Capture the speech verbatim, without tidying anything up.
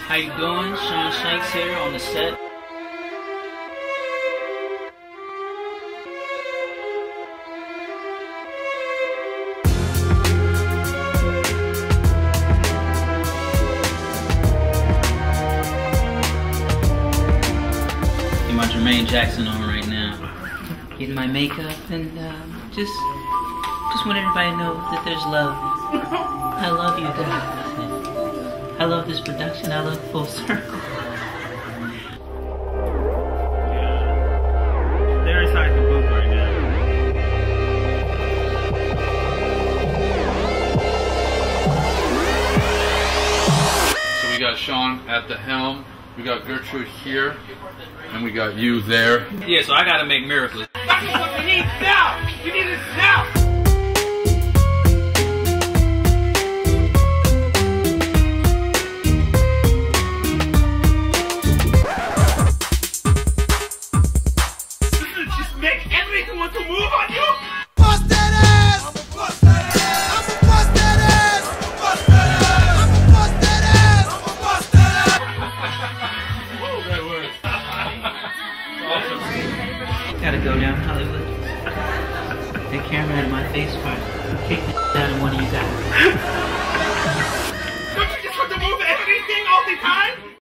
How you doing? Sean Shanks here on the set. Get my Jermaine Jackson on right now. Getting my makeup and um, just, just want everybody to know that there's love. I love you guys. I love this production. I love Full Circle. Yeah. They're inside the booth right now. So we got Sean at the helm, we got Gertrude here, and we got you there. Yeah, so I gotta make miracles. That's what we need now! We need it now! Make everything want to move on you? Bust that ass! I'ma bust that ass! I'ma bust that ass! I'ma bust that ass! I'ma bust that ass! I'ma bust that ass! Woo, that works. Awesome. Gotta go down Hollywood. The camera had my face part. Kick the out of one of you guys. Don't you just want to move everything all the time?